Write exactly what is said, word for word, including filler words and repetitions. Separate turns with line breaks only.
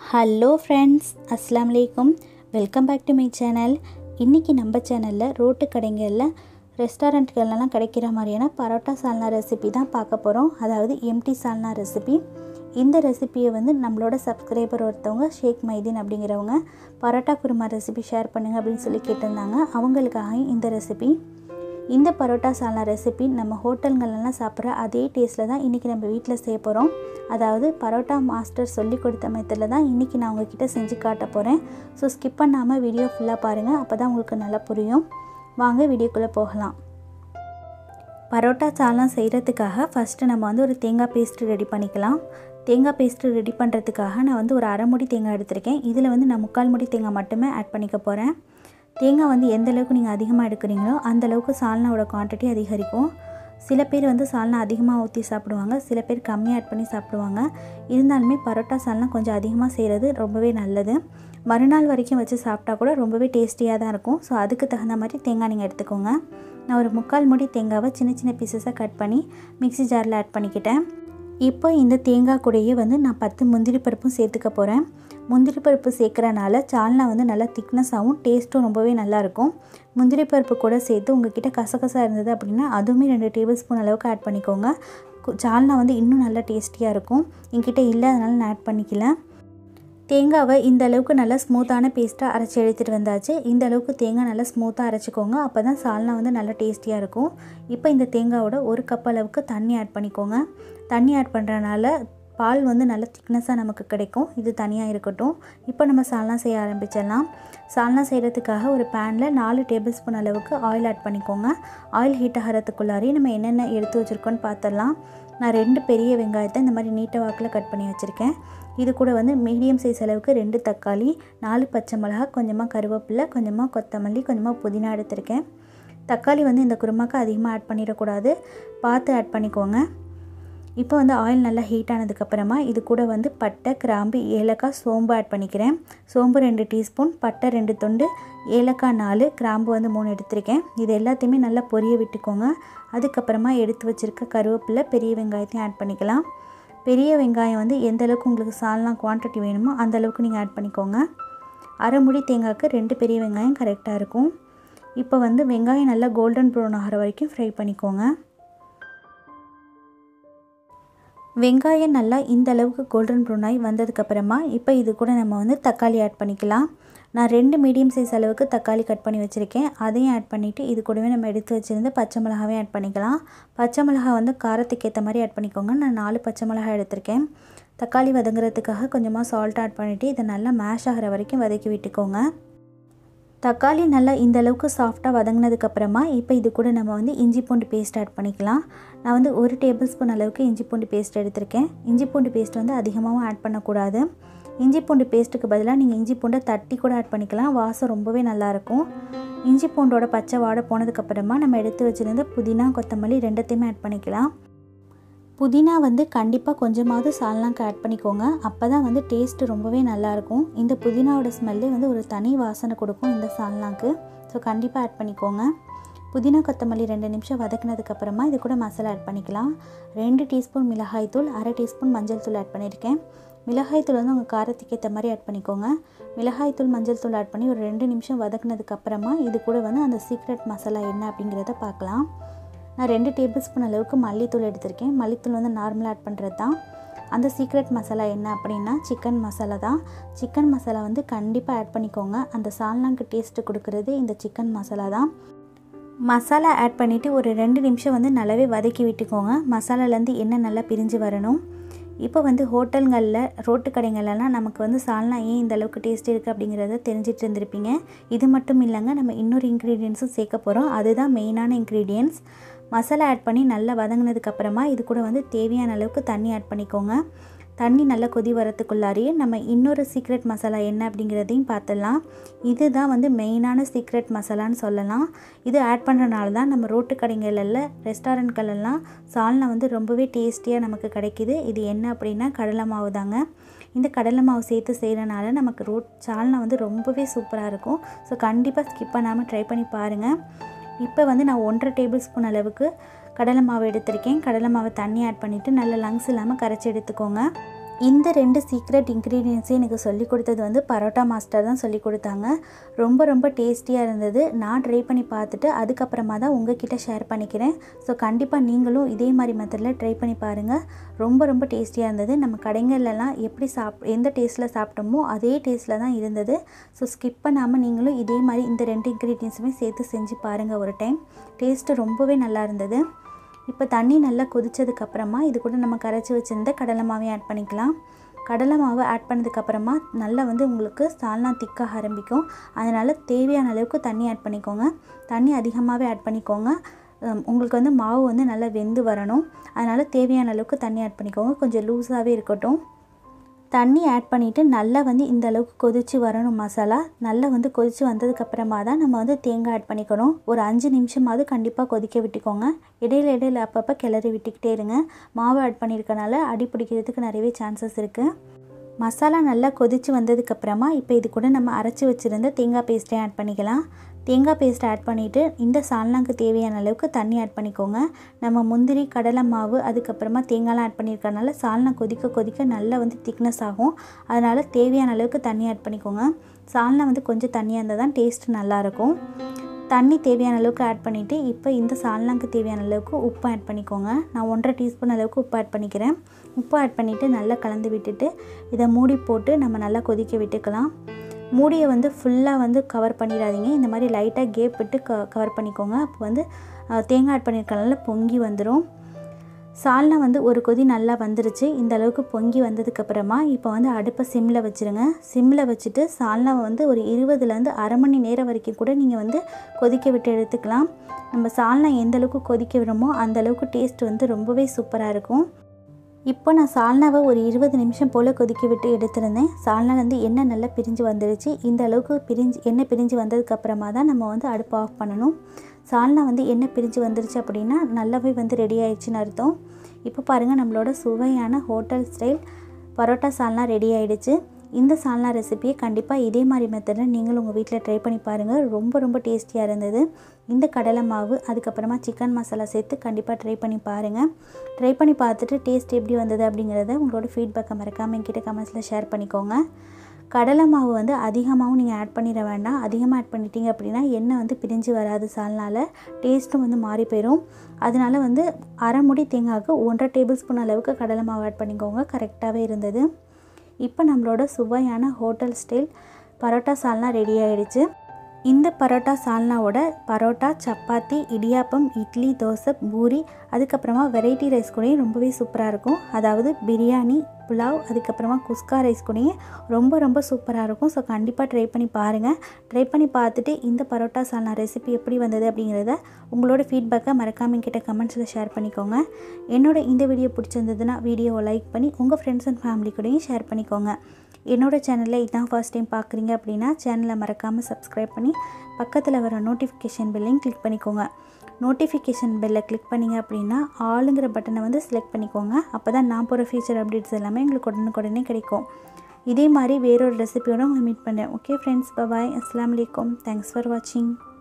Hello friends, அஸ்ஸலாமு அலைக்கும். Welcome back to my channel. இன்றைக்கி நம்ம சேனலில் ரோட்டு கடைகளில் ரெஸ்டாரண்ட்களெலாம் கிடைக்கிற மாதிரியான பரோட்டா சால்னா ரெசிபி தான் பார்க்க போகிறோம். அதாவது எம்டி சால்னா ரெசிபி. இந்த ரெசிபியை வந்து நம்மளோட சப்ஸ்கிரைபர் ஒருத்தவங்க ஷேக் மைதீன் அப்படிங்கிறவங்க பரோட்டா குருமா ரெசிபி ஷேர் பண்ணுங்கள் அப்படின்னு சொல்லி கேட்டிருந்தாங்க. அவங்களுக்காக இந்த ரெசிபி. இந்த பரோட்டா சால்னா ரெசிபி நம்ம ஹோட்டல்களெலாம் சாப்பிட்ற அதே டேஸ்ட்டில் தான் இன்றைக்கி நம்ம வீட்டில் செய்ய போகிறோம். அதாவது பரோட்டா மாஸ்டர் சொல்லி கொடுத்த மெத்தடில் தான் இன்றைக்கி நான் உங்ககிட்ட செஞ்சு காட்ட போகிறேன். ஸோ ஸ்கிப் பண்ணாமல் வீடியோ ஃபுல்லாக பாருங்கள், அப்போ தான் உங்களுக்கு நல்லா புரியும். வாங்க வீடியோக்குள்ளே போகலாம். பரோட்டா சால்னா செய்கிறதுக்காக ஃபஸ்ட்டு நம்ம வந்து ஒரு தேங்காய் பேஸ்ட்டு ரெடி பண்ணிக்கலாம். தேங்காய் பேஸ்ட்டு ரெடி பண்ணுறதுக்காக நான் வந்து ஒரு அரை முடி தேங்காய் எடுத்திருக்கேன். இதில் வந்து நான் முக்கால் முடி தேங்காய் மட்டுமே ஆட் பண்ணிக்க போகிறேன். தேங்காய் வந்து எந்த அளவுக்கு நீங்கள் அதிகமாக எடுக்கிறீங்களோ அந்தளவுக்கு சால்னாவோட குவான்டிட்டி அதிகரிக்கும். சில பேர் வந்து சால்னா அதிகமாக ஊற்றி சாப்பிடுவாங்க, சில பேர் கம்மியாக ஆட் பண்ணி சாப்பிடுவாங்க. இருந்தாலுமே பரோட்டா சால்னா கொஞ்சம் அதிகமாக செய்கிறது ரொம்பவே நல்லது. மறுநாள் வரைக்கும் வச்சு சாப்பிட்டா கூட ரொம்பவே டேஸ்டியாக தான் இருக்கும். ஸோ அதுக்கு தகுந்த மாதிரி தேங்காய் நீங்கள் எடுத்துக்கோங்க. நான் ஒரு முக்கால் முடி தேங்காவை சின்ன சின்ன பீசஸாக கட் பண்ணி மிக்ஸி ஜாரில் ஆட் பண்ணிக்கிட்டேன். இப்போ இந்த தேங்காய் கூடையே வந்து நான் பத்து முந்திரி பருப்பும் சேர்த்துக்க போகிறேன். முந்திரி பருப்பு சேர்க்குறனால சால்னா வந்து நல்லா திக்னஸாகவும் டேஸ்ட்டும் ரொம்பவே நல்லாயிருக்கும். முந்திரி பருப்பு கூட சேர்த்து உங்கள்கிட்ட கசகசா இருந்தது அப்படின்னா அதுவுமே ரெண்டு டேபிள் ஸ்பூன் அளவுக்கு ஆட் பண்ணிக்கோங்க. சால்னா வந்து இன்னும் நல்லா டேஸ்டியாக இருக்கும். என்கிட்ட இல்லை, அதனால் நான் ஆட் பண்ணிக்கல. தேங்காவை இந்த அளவுக்கு நல்லா ஸ்மூத்தான பேஸ்ட்டாக அரைச்சி எடுத்துகிட்டு வந்தாச்சு. இந்த அளவுக்கு தேங்காய் நல்லா ஸ்மூத்தாக அரைச்சிக்கோங்க, அப்போ தான் சால்னா வந்து நல்லா டேஸ்டியாக இருக்கும். இப்போ இந்த தேங்காயோட ஒரு கப் அளவுக்கு தண்ணி ஆட் பண்ணிக்கோங்க. தண்ணி ஆட் பண்ணுறனால பால் வந்து நல்ல திக்னஸாக நமக்கு கிடைக்கும். இது தனியாக இருக்கட்டும். இப்போ நம்ம சால்னா செய்ய ஆரம்பிச்சிடலாம். சால்னா செய்கிறதுக்காக ஒரு பேனில் நாலு டேபிள் ஸ்பூன் அளவுக்கு ஆயில் ஆட் பண்ணிக்கோங்க. ஆயில் ஹீட் ஆகிறதுக்குள்ளாரே நம்ம என்னென்ன எடுத்து வச்சுருக்கோன்னு பார்த்துடலாம். நான் ரெண்டு பெரிய வெங்காயத்தை இந்த மாதிரி நீட்ட வாக்கில் கட் பண்ணி வச்சுருக்கேன். இது கூட வந்து மீடியம் சைஸ் அளவுக்கு ரெண்டு தக்காளி, நாலு பச்சை மிளகா, கொஞ்சமாக கருவேப்பிலை, கொஞ்சமாக கொத்தமல்லி, கொஞ்சமாக புதினா எடுத்திருக்கேன். தக்காளி வந்து இந்த குருமாக்கு அதிகமாக ஆட் பண்ணிடக்கூடாது, பார்த்து ஆட் பண்ணிக்கோங்க. இப்போ வந்து ஆயில் நல்லா ஹீட் ஆனதுக்கப்புறமா இது கூட வந்து பட்டை, கிராம்பு, ஏலக்காய், சோம்பு ஆட் பண்ணிக்கிறேன். சோம்பு ரெண்டு டீஸ்பூன், பட்டை ரெண்டு துண்டு, ஏலக்காய் நாலு, கிராம்பு வந்து மூணு எடுத்திருக்கேன். இது எல்லாத்தையுமே நல்லா பொரிய விட்டுக்கோங்க. அதுக்கப்புறமா எடுத்து வச்சுருக்க கருவேப்பிலை, பெரிய வெங்காயத்தையும் ஆட் பண்ணிக்கலாம். பெரிய வெங்காயம் வந்து எந்த அளவுக்கு உங்களுக்கு சால்னா குவான்டிட்டி வேணுமோ அந்தளவுக்கு நீங்கள் ஆட் பண்ணிக்கோங்க. அரை முடி தேங்காய்க்கு ரெண்டு பெரிய வெங்காயம் கரெக்டாக இருக்கும். இப்போ வந்து வெங்காயம் நல்லா கோல்டன் ப்ரௌன் ஆகிற வரைக்கும் ஃப்ரை பண்ணிக்கோங்க. வெங்காயம் நல்லா இந்த அளவுக்கு கோல்டன் ப்ரௌன் ஆகி வந்ததுக்கப்புறமா இப்போ இது கூட நம்ம வந்து தக்காளி ஆட் பண்ணிக்கலாம். நான் ரெண்டு மீடியம் சைஸ் அளவுக்கு தக்காளி கட் பண்ணி வச்சுருக்கேன். அதையும் ஆட் பண்ணிவிட்டு இது கூடவே நம்ம எடுத்து வச்சுருந்து பச்சை மிளகாவே ஆட் பண்ணிக்கலாம். பச்சை மிளகா வந்து காரத்துக்கு ஏற்ற மாதிரி ஆட் பண்ணிக்கோங்க. நான் நாலு பச்சை மிளகா எடுத்திருக்கேன். தக்காளி வதங்குறதுக்காக கொஞ்சமாக சால்ட் ஆட் பண்ணிவிட்டு இதை நல்லா மேஷ் ஆகிற வரைக்கும் வதக்கி விட்டுக்கோங்க. தக்காளி நல்லா இந்த அளவுக்கு சாஃப்டாக வதங்கினதுக்கப்புறமா இப்போ இது கூட நம்ம வந்து இஞ்சி பூண்டு பேஸ்ட் ஆட் பண்ணிக்கலாம். நான் வந்து ஒரு டேபிள் ஸ்பூன் அளவுக்கு இஞ்சி பூண்டு பேஸ்ட் எடுத்திருக்கேன். இஞ்சி பூண்டு பேஸ்ட் வந்து அதிகமாகவும் ஆட் பண்ணக்கூடாது. இஞ்சி பூண்டு பேஸ்ட்டுக்கு பதிலாக நீங்கள் இஞ்சி பூண்டை தட்டி கூட ஆட் பண்ணிக்கலாம். வாசம் ரொம்பவே நல்லாயிருக்கும். இஞ்சி பூண்டோட பச்சை வாடை போனதுக்கப்புறமா நம்ம எடுத்து வச்சுருந்து புதினா, கொத்தமல்லி ரெண்டுத்தையுமே ஆட் பண்ணிக்கலாம். புதினா வந்து கண்டிப்பாக கொஞ்சமாவது சால்னாக்கு ஆட் பண்ணிக்கோங்க. அப்போ தான் வந்து டேஸ்ட்டு ரொம்பவே நல்லாயிருக்கும். இந்த புதினாவோட ஸ்மெல்லே வந்து ஒரு தனி வாசனை கொடுக்கும் இந்த சால்னாக்கு. ஸோ கண்டிப்பாக ஆட் பண்ணிக்கோங்க. புதினா, கொத்தமல்லி ரெண்டு நிமிஷம் வதக்கினதுக்கப்புறமா இது கூட மசாலா ஆட் பண்ணிக்கலாம். ரெண்டு டீஸ்பூன் மிளகாய்த்தூள், அரை டீஸ்பூன் மஞ்சள் தூள் ஆட் பண்ணியிருக்கேன். மிளகாய்த்தூள் வந்து உங்கள் காரத்துக்கு ஏற்ற மாதிரி ஆட் பண்ணிக்கோங்க. மிளகாய்த்தூள், மஞ்சள் தூள் ஆட் பண்ணி ஒரு ரெண்டு நிமிஷம் வதக்கினதுக்கப்புறமா இது கூட வந்து அந்த சீக்ரெட் மசாலா என்ன அப்படிங்கிறத பார்க்கலாம். நான் ரெண்டு டேபிள் ஸ்பூன் அளவுக்கு மல்லித்தூள் எடுத்திருக்கேன். மல்லித்தூள் வந்து நார்மலாக ஆட் பண்ணுறது தான். அந்த சீக்ரெட் மசாலா என்ன அப்படின்னா சிக்கன் மசாலா தான். சிக்கன் மசாலா வந்து கண்டிப்பாக ஆட் பண்ணிக்கோங்க. அந்த சால்னாக்கு டேஸ்ட்டு கொடுக்குறது இந்த சிக்கன் மசாலா தான். மசாலா ஆட் பண்ணிவிட்டு ஒரு ரெண்டு நிமிஷம் வந்து நல்லாவே வதக்கி விட்டுக்கோங்க. மசாலாலேருந்து எண்ணெய் நல்லா பிரிஞ்சு வரணும். இப்போ வந்து ஹோட்டல்களில், ரோட்டு கடைகளெல்லாம் நமக்கு வந்து சால்னா ஏன் இந்த அளவுக்கு டேஸ்ட் இருக்குது அப்படிங்கிறத தெரிஞ்சிட்டு இருந்திருப்பீங்க. இது மட்டும் இல்லைங்க, நம்ம இன்னொரு இன்க்ரீடியன்ஸும் சேர்க்க போகிறோம். அதுதான் மெயினான இன்க்ரீடியன்ஸ். மசாலா ஆட் பண்ணி நல்லா வதங்கினதுக்கப்புறமா இது கூட வந்து தேவையான அளவுக்கு தண்ணி ஆட் பண்ணிக்கோங்க. தண்ணி நல்லா கொதி வரத்துக்குள்ளாரியே நம்ம இன்னொரு சீக்ரெட் மசாலா என்ன அப்படிங்கிறதையும் பார்த்துடலாம். இது தான் வந்து மெயினான சீக்ரெட் மசாலான்னு சொல்லலாம். இது ஆட் பண்ணுறனால தான் நம்ம ரோட்டு கடைகளில், ரெஸ்டாரண்ட்களெல்லாம் சால்னா வந்து ரொம்பவே டேஸ்டியாக நமக்கு கிடைக்கிது. இது என்ன அப்படின்னா கடலை மாவு தாங்க. இந்த கடலை மாவு சேர்த்து செய்கிறனால நமக்கு ரோட் சால்னா வந்து ரொம்பவே சூப்பராக இருக்கும். ஸோ கண்டிப்பாக ஸ்கிப் பண்ணாமல் ட்ரை பண்ணி பாருங்கள். இப்போ வந்து நான் ஒன்றரை டேபிள் ஸ்பூன் அளவுக்கு கடலை மாவு எடுத்திருக்கேன். கடலை மாவு தண்ணி ஆட் பண்ணிவிட்டு நல்லா லங்ஸ் இல்லாமல் கரைச்சி எடுத்துக்கோங்க. இந்த ரெண்டு சீக்ரெட் இன்க்ரீடியன்ட்ஸையும் எனக்கு சொல்லிக் கொடுத்தது வந்து பரோட்டா மாஸ்டர் தான் சொல்லிக் கொடுத்தாங்க. ரொம்ப ரொம்ப டேஸ்டியாக இருந்தது. நான் ட்ரை பண்ணி பார்த்துட்டு அதுக்கப்புறமா தான் உங்ககிட்ட ஷேர் பண்ணிக்கிறேன். ஸோ கண்டிப்பாக நீங்களும் இதே மாதிரி மெத்தடில் ட்ரை பண்ணி பாருங்கள். ரொம்ப ரொம்ப டேஸ்டியாக இருந்தது. நம்ம கடைங்கள்லாம் எப்படி சாப் எந்த டேஸ்ட்டில் சாப்பிட்டோமோ அதே டேஸ்ட்டில் தான் இருந்தது. ஸோ ஸ்கிப் பண்ணாமல் நீங்களும் இதே மாதிரி இந்த ரெண்டு இன்க்ரீடியன்ஸுமே சேர்த்து செஞ்சு பாருங்கள் ஒரு டைம். டேஸ்ட்டு ரொம்பவே நல்லா இருந்தது. இப்போ தண்ணி நல்லா கொதிச்சதுக்கப்புறமா இது கூட நம்ம கரைச்சி வச்சுருந்த கடலை மாவையும் ஆட் பண்ணிக்கலாம். கடலை மாவு ஆட் பண்ணதுக்கப்புறமா நல்லா வந்து உங்களுக்கு சால்னா திக்காக ஆரம்பிக்கும். அதனால் தேவையான அளவுக்கு தண்ணி ஆட் பண்ணிக்கோங்க. தண்ணி அதிகமாகவே ஆட் பண்ணிக்கோங்க. உங்களுக்கு வந்து மாவு வந்து நல்லா வெந்து வரணும். அதனால் தேவையான அளவுக்கு தண்ணி ஆட் பண்ணிக்கோங்க. கொஞ்சம் லூஸாகவே இருக்கட்டும். தண்ணி ஆட் பண்ணிவிட்டு நல்லா வந்து இந்த அளவுக்கு கொதித்து வரணும். மசாலா நல்லா வந்து கொதித்து வந்ததுக்கப்புறமா தான் நம்ம வந்து தேங்காய் ஆட் பண்ணிக்கணும். ஒரு அஞ்சு நிமிஷமாவது கண்டிப்பாக கொதிக்க விட்டுக்கோங்க. இடையில இடையில அப்பப்போ கிளறி விட்டுக்கிட்டே இருங்க. மாவு ஆட் பண்ணியிருக்கனால அடி பிடிக்கிறதுக்கு நிறையவே சான்சஸ் இருக்குது. மசாலா நல்லா கொதித்து வந்ததுக்கப்புறமா இப்போ இது கூட நம்ம அரைச்சி வச்சுருந்த தேங்காய் பேஸ்ட்டையும் ஆட் பண்ணிக்கலாம். தேங்காய் பேஸ்ட் ஆட் பண்ணிவிட்டு இந்த சால்னாக்கு தேவையான அளவுக்கு தண்ணி ஆட் பண்ணிக்கோங்க. நம்ம முந்திரி கடலை மாவு அதுக்கப்புறமா தேங்காய்லாம் ஆட் பண்ணியிருக்கனால சால்னா கொதிக்க கொதிக்க நல்லா வந்து திக்னஸ் ஆகும். அதனால் தேவையான அளவுக்கு தண்ணி ஆட் பண்ணிக்கோங்க. சால்னா வந்து கொஞ்சம் தண்ணியாக இருந்தால் தான் டேஸ்ட் நல்லாயிருக்கும். தண்ணி தேவையான அளவுக்கு ஆட் பண்ணிவிட்டு இப்போ இந்த சால்னாக்கு தேவையான அளவுக்கு உப்பு ஆட் பண்ணிக்கோங்க. நான் ஒன்றரை டீஸ்பூன் அளவுக்கு உப்பு ஆட் பண்ணிக்கிறேன். உப்பு ஆட் பண்ணிவிட்டு நல்லா கலந்து விட்டுட்டு இதை மூடி போட்டு நம்ம நல்லா கொதிக்க விட்டுக்கலாம். மூடியை வந்து ஃபுல்லாக வந்து கவர் பண்ணிடாதீங்க. இந்த மாதிரி லைட்டாக கேப் விட்டு க கவர் பண்ணிக்கோங்க. அப்போ வந்து தேங்காய் ஆட் பண்ணியிருக்கனால பொங்கி வந்துடும். சால்னா வந்து ஒரு கொதி நல்லா வந்துருச்சு. இந்த அளவுக்கு பொங்கி வந்ததுக்கப்புறமா இப்போ வந்து அடுப்பை சிம்மில் வச்சுருங்க. சிம்மில் வச்சுட்டு சால்னாவை வந்து ஒரு இருபதுலேருந்து அரை மணி நேரம் வரைக்கும் கூட நீங்கள் வந்து கொதிக்க விட்டு எடுத்துக்கலாம். நம்ம சால்னா எந்த அளவுக்கு கொதிக்க விடுமோ அந்த அளவுக்கு டேஸ்ட் வந்து ரொம்பவே சூப்பராக இருக்கும். இப்போ நான் சால்னாவை ஒரு இருபது நிமிஷம் போல் கொதிக்க விட்டு எடுத்துருந்தேன். சால்னா வந்து எண்ணெய் நல்லா பிரிஞ்சு வந்துடுச்சு. இந்த அளவுக்கு பிரிஞ்சு எண்ணெய் பிரிஞ்சு வந்ததுக்கப்புறமா தான் நம்ம வந்து அடுப்பை ஆஃப் பண்ணணும். சால்னா வந்து எண்ணெய் பிரிஞ்சு வந்துருச்சு அப்படின்னா நல்லாவே வந்து ரெடி ஆயிடுச்சுன்னு அர்த்தம். இப்போ பாருங்கள், நம்மளோட சுவையான hotel style parotta salna ready ஆகிடுச்சு. இந்த சால்னா ரெசிபியை கண்டிப்பாக இதே மாதிரி மெத்தடில் நீங்களும் உங்கள் வீட்டில் ட்ரை பண்ணி பாருங்கள். ரொம்ப ரொம்ப டேஸ்டியாக இருந்தது. இந்த கடலை மாவு அதுக்கப்புறமா சிக்கன் மசாலா சேர்த்து கண்டிப்பாக ட்ரை பண்ணி பாருங்கள். ட்ரை பண்ணி பார்த்துட்டு டேஸ்ட் எப்படி வந்தது அப்படிங்கிறத உங்களோட ஃபீட்பேக்கை மறக்காமல் என்கிட்ட கமெண்ட்ஸில் ஷேர் பண்ணிக்கோங்க. கடலை மாவு வந்து அதிகமாகவும் நீங்கள் ஆட் பண்ணிட வேண்டாம். அதிகமாக ஆட் பண்ணிட்டீங்க அப்படின்னா எண்ணெய் வந்து பிரிஞ்சு வராது. சால்னால டேஸ்ட்டும் வந்து மாறி போயிடும். அதனால் வந்து அரை முடி தேங்காய்க்கு ஒன்றரை டேபிள் ஸ்பூன் அளவுக்கு கடலை மாவு ஆட் பண்ணிக்கோங்க. கரெக்டாகவே இருந்தது. இப்போ நம்மளோட சுவையான hotel style parotta salna ready ஆகிடுச்சு. இந்த பரோட்டா சால்னாவோட பரோட்டா, சப்பாத்தி, இடியாப்பம், இட்லி, தோசை, பூரி அதுக்கப்புறமா வெரைட்டி ரைஸ் கூடயும் ரொம்பவே சூப்பராக இருக்கும். அதாவது பிரியாணி, புலாவ் அதுக்கப்புறமா குஸ்கா ரைஸ் கூடயும் ரொம்ப ரொம்ப சூப்பராக இருக்கும். ஸோ கண்டிப்பாக ட்ரை பண்ணி பாருங்கள். ட்ரை பண்ணி பார்த்துட்டு இந்த பரோட்டா சால்னா ரெசிபி எப்படி வந்தது அப்படிங்கிறத உங்களோட ஃபீட்பேக்கை மறக்காமல் என்கிட்ட கமெண்ட்ஸில் ஷேர் பண்ணிக்கோங்க. என்னோட இந்த வீடியோ பிடிச்சிருந்ததுன்னா வீடியோவை லைக் பண்ணி உங்கள் ஃப்ரெண்ட்ஸ் அண்ட் ஃபேமிலி கூடயும் ஷேர் பண்ணிக்கோங்க. என்னோட சேனலில் இதான் ஃபர்ஸ்ட் டைம் பார்க்குறீங்க அப்படின்னா சேனலை மறக்காமல் சப்ஸ்கிரைப் பண்ணி பக்கத்தில் வர நோட்டிஃபிகேஷன் பெல்லையும் கிளிக் பண்ணிக்கோங்க. நோட்டிஃபிகேஷன் பெல்லை கிளிக் பண்ணிங்க அப்படின்னா ஆளுங்கிற பட்டனை வந்து செலக்ட் பண்ணிக்கோங்க. அப்போ தான் நான் போகிற ஃபியூச்சர் அப்டேட்ஸ் எல்லாமே எங்களுக்கு உடனுக்குடனே கிடைக்கும். இதே மாதிரி வேறொரு ரெசிபியோட உங்களை மீட் பண்ணுறேன். Okay friends, bye. அஸ்ஸலாமு அலைக்கும். தேங்க்ஸ் ஃபார் வாட்சிங்.